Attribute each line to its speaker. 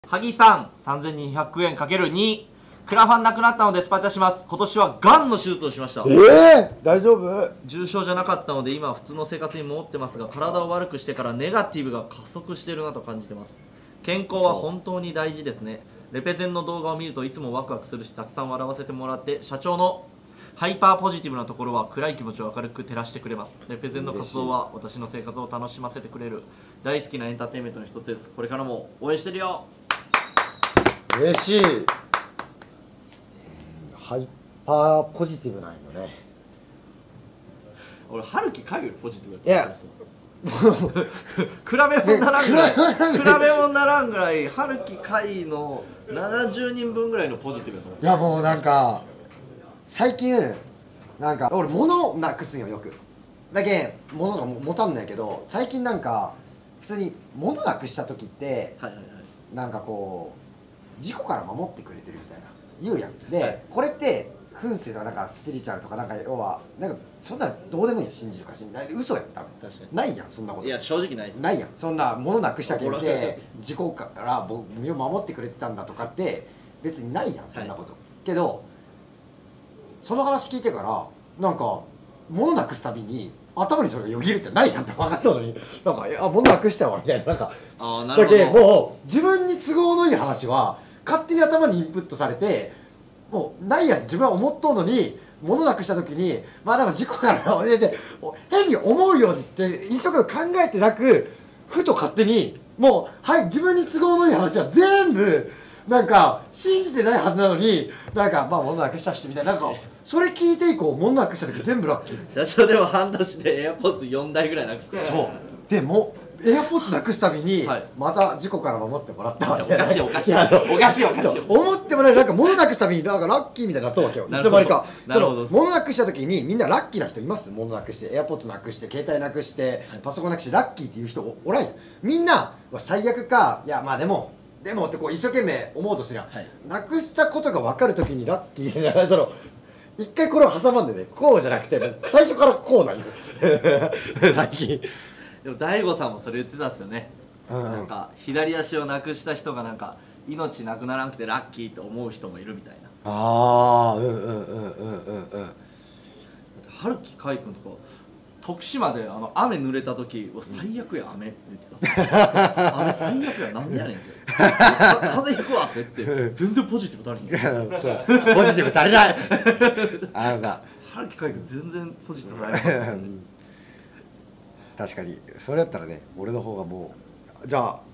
Speaker 1: 萩さん、3200円 ×2。クラファンなくなったのでスパチャします。今年はがんの手術をしました。
Speaker 2: 大丈夫？
Speaker 1: 重症じゃなかったので今は普通の生活に戻ってますが、体を悪くしてからネガティブが加速してるなと感じてます。健康は本当に大事ですね。レペゼンの動画を見るといつもワクワクするし、たくさん笑わせてもらって、社長のハイパーポジティブなところは暗い気持ちを明るく照らしてくれます。レペゼンの活動は私の生活を楽しませてくれる大好きなエンターテインメントの一つです。これからも応援してるよ。
Speaker 2: 嬉しい。ハイパーポジティブなんよね。
Speaker 1: 俺春樹海よりポジティブ
Speaker 2: いや
Speaker 1: 比べ物ならんぐらい比べ物ならんぐらい春樹海の70人分ぐらいのポジティブだと思う。
Speaker 2: いやもうなんか最近なんか俺物なくすんよよく。だけ物が持たんないけど、最近なんか普通に物なくした時ってなんかこう事故から守ってくれてるみたいな言うやん。で、はい、これって噴水とかなんかスピリチュアルとかなんか要はなんかそんなどうでもいいや、信じるか信じない嘘やん多分。確かにないやんそんなこと。
Speaker 1: いや正直ないです。
Speaker 2: ないやんそんな物なくしたけって事故から身を守ってくれてたんだとかって別にないやんそんなこと、はい、けどその話聞いてからなんか物なくすたびに頭にそれがよぎるんじゃないやんって分かったのに、なんか物なくしたわみたいな、なんか
Speaker 1: なるほど。
Speaker 2: だけもう自分に都合のいい話は勝手に頭にインプットされてもうないやって自分は思っとうのに、物なくした時にまあでも事故からで変に思うようにって一生懸命考えてなく、ふと勝手にもうはい自分に都合のいい話は全部なんか信じてないはずなのに、なんかまあ物なくしたしみたいな、なんかそれ聞いて以降物なくした時全部ラッキー。
Speaker 1: 社長でも半年でエアポッツ4台ぐらいなくして。
Speaker 2: そうでもエアポッツなくすたびに、はい、また事故から守ってもらったわけ。
Speaker 1: おかしいおかしいおかしいおかしい
Speaker 2: 思ってもらえる、なんか物なくすたびになんかラッキーみたいになったわけよ。いつまにかその物なくした時にみんなラッキーな人います？物なくしてエアポッツなくして携帯なくしてパソコンなくしてラッキーっていう人おらんやん。みんなは最悪か、いやまあでもってこう一生懸命思おうとするやん、はい、なくしたことが分かる時にラッキーじゃない、その一回これを挟まんでね、こうじゃなくて最初からこうなんよ最近。
Speaker 1: でも大悟さんもそれ言ってたんですよね、なんか左足をなくした人がなんか命なくならなくてラッキーと思う人もいるみたいな。春樹海君とか徳島で雨濡れた時は最悪や雨って言ってた雨最悪やなんでやねんって風邪ひくわとか言ってて全然ポジティブ足りん
Speaker 2: ポジティブ足りない
Speaker 1: 春樹海君全然ポジティブ足りない
Speaker 2: 確かにそれやったらね俺の方がもうじゃあ